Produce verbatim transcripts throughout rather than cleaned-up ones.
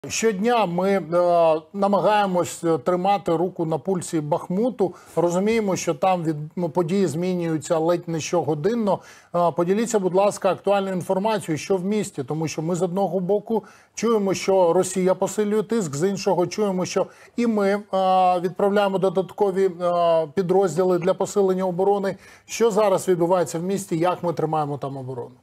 Щодня ми е, намагаємось тримати руку на пульсі Бахмуту. Розуміємо, що там від, ну, події змінюються ледь не щогодинно. Е, поділіться, будь ласка, актуальною інформацією, що в місті. Тому що ми з одного боку чуємо, що Росія посилює тиск, з іншого чуємо, що і ми е, відправляємо додаткові е, підрозділи для посилення оборони. Що зараз відбувається в місті, як ми тримаємо там оборону?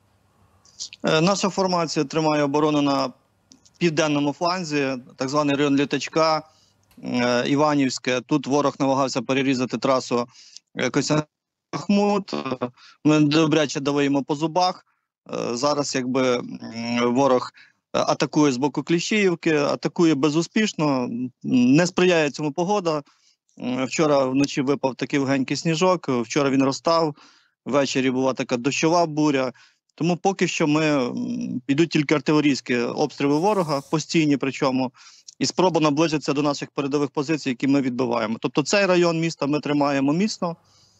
Наша формація тримає оборону на південному фланзі, так званий район Літачка, Іванівське. Тут ворог намагався перерізати трасу Костянтин-Бахмут. Ми добряче дали йому по зубах. Зараз якби ворог атакує з боку Кліщіївки, атакує безуспішно, не сприяє цьому погода. Вчора вночі випав такий легенький сніжок, вчора він розтав, ввечері була така дощова буря. Тому поки що ми йдуть тільки артилерійські обстріли ворога, постійні причому, і спроба наблизитися до наших передових позицій, які ми відбиваємо. Тобто цей район міста ми тримаємо міцно.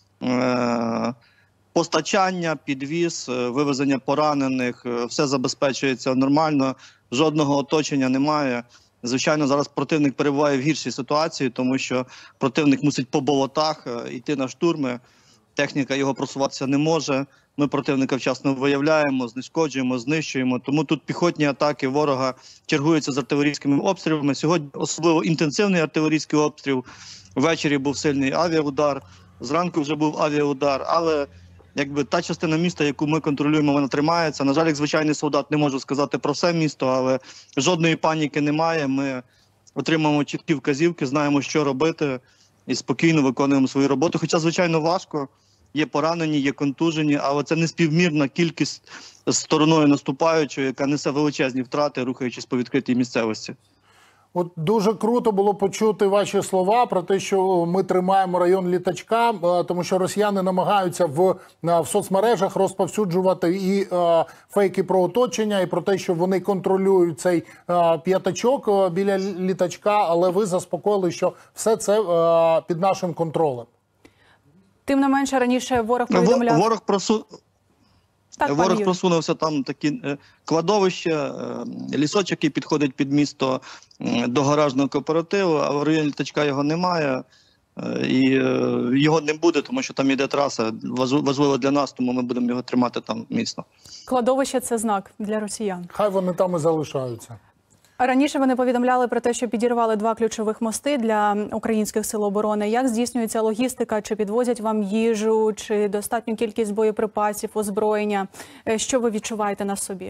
Е постачання, підвіз, вивезення поранених, все забезпечується нормально, жодного оточення немає. Звичайно, зараз противник перебуває в гіршій ситуації, тому що противник мусить по болотах йти на штурми, техніка його просуватися не може. Ми противника вчасно виявляємо, знешкоджуємо, знищуємо. Тому тут піхотні атаки ворога чергуються з артилерійськими обстрілами. Сьогодні особливо інтенсивний артилерійський обстріл. Ввечері був сильний авіаудар, зранку вже був авіаудар. Але якби та частина міста, яку ми контролюємо, вона тримається. На жаль, як звичайний солдат не можу сказати про все місто, але жодної паніки немає. Ми отримуємо чіткі вказівки, знаємо, що робити і спокійно виконуємо свою роботу. Хоча, звичайно, важко. Є поранені, є контужені, але це неспівмірна кількість з стороною наступаючої, яка несе величезні втрати, рухаючись по відкритій місцевості. От дуже круто було почути ваші слова про те, що ми тримаємо район Літачка, тому що росіяни намагаються в, в соцмережах розповсюджувати і е, фейки про оточення, і про те, що вони контролюють цей е, п'ятачок біля Літачка, але ви заспокоїли, що все це е, під нашим контролем. Тим не менше, раніше ворог повідомляв... Ворог, просу... так, ворог просунувся, там такі е, кладовища, е, лісочок, який підходить під місто е, до гаражного кооперативу, а в районі Літачка його немає. Е, і е, його не буде, тому що там йде траса, важливо для нас, тому ми будемо його тримати там міцно. Кладовище – це знак для росіян. Хай вони там і залишаються. Раніше вони повідомляли про те, що підірвали два ключових мости для українських сил оборони. Як здійснюється логістика? Чи підвозять вам їжу, чи достатню кількість боєприпасів, озброєння? Що ви відчуваєте на собі?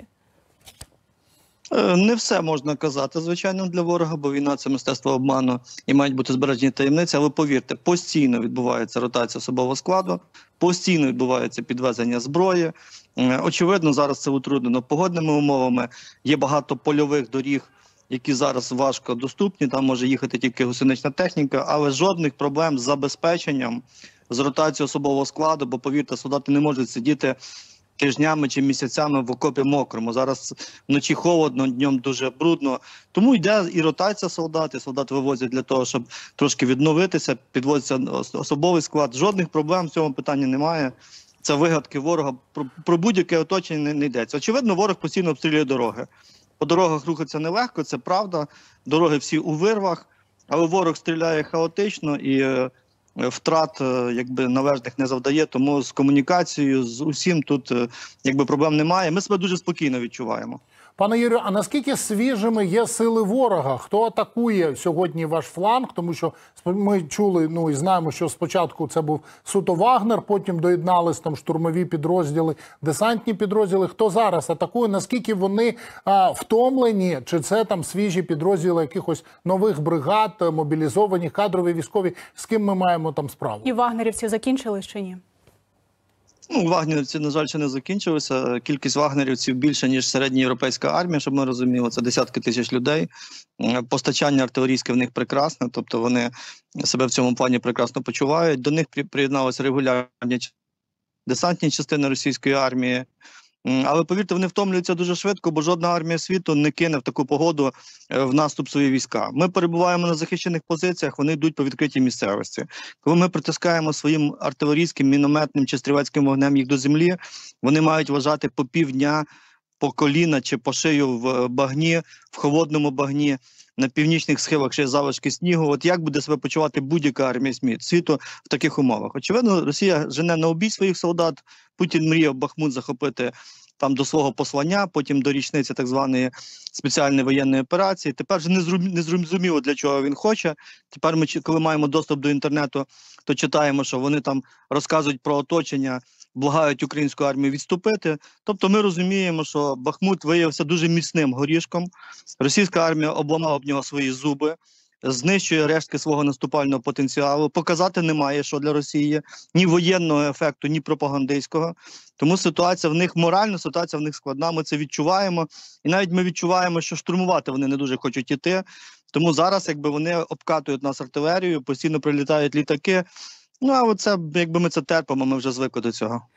Не все можна казати, звичайно, для ворога, бо війна – це мистецтво обману і мають бути збережені таємниці. Але повірте, постійно відбувається ротація особового складу, постійно відбувається підвезення зброї. Очевидно, зараз це утруднено погодними умовами. Є багато польових доріг, які зараз важко доступні, там може їхати тільки гусенична техніка, але жодних проблем з забезпеченням, з ротацією особового складу, бо, повірте, солдати не можуть сидіти тижнями чи місяцями в окопі мокрому. Зараз вночі холодно, днем дуже брудно. Тому йде і ротація солдат, і солдат вивозять для того, щоб трошки відновитися, підвозиться особовий склад. Жодних проблем в цьому питанні немає. Це вигадки ворога. Про, про будь-яке оточення не, не йдеться. Очевидно, ворог постійно обстрілює дороги. По дорогах рухатися нелегко, це правда. Дороги всі у вирвах, але ворог стріляє хаотично і е, втрат е, якби належних не завдає. Тому з комунікацією, з усім тут е, якби проблем немає. Ми себе дуже спокійно відчуваємо. Пане Юрію, а наскільки свіжими є сили ворога? Хто атакує сьогодні ваш фланг? Тому що ми чули, ну і знаємо, що спочатку це був суто Вагнер, потім доєднались там штурмові підрозділи, десантні підрозділи. Хто зараз атакує? Наскільки вони а, втомлені? Чи це там свіжі підрозділи якихось нових бригад, мобілізовані, кадрові, військові? З ким ми маємо там справу? І вагнерівці закінчились чи ні? Ну, вагнерівці, на жаль, ще не закінчилися. Кількість вагнерівців більше, ніж середньоєвропейська армія, щоб ми розуміли. Це десятки тисяч людей. Постачання артилерійське в них прекрасне, тобто вони себе в цьому плані прекрасно почувають. До них приєдналися регулярні десантні частини російської армії. Але, повірте, вони втомлюються дуже швидко, бо жодна армія світу не кине в таку погоду в наступ свої війська. Ми перебуваємо на захищених позиціях, вони йдуть по відкритій місцевості. Коли ми притискаємо своїм артилерійським, мінометним чи стрілецьким вогнем їх до землі, вони мають вважати по півдня по коліна чи по шию в багні, в холодному багні, на північних схилах ще залишки снігу. От як буде себе почувати будь-яка армія світу в таких умовах? Очевидно, Росія жене на обій своїх солдат. Путін мріяв Бахмут захопити там до свого послання, потім до річниці так званої спеціальної воєнної операції. Тепер вже не зрозуміло, не зрозуміло, для чого він хоче. Тепер ми, коли маємо доступ до інтернету, то читаємо, що вони там розказують про оточення, благають українську армію відступити. Тобто ми розуміємо, що Бахмут виявився дуже міцним горішком. Російська армія обламала об нього свої зуби, знищує рештки свого наступального потенціалу. Показати немає, що для Росії ні воєнного ефекту, ні пропагандистського. Тому ситуація в них, моральна ситуація в них складна, ми це відчуваємо. І навіть ми відчуваємо, що штурмувати вони не дуже хочуть іти. Тому зараз якби вони обкатують нас артилерією, постійно прилітають літаки. Ну, а оце, якби ми це терпимо, ми вже звикли до цього.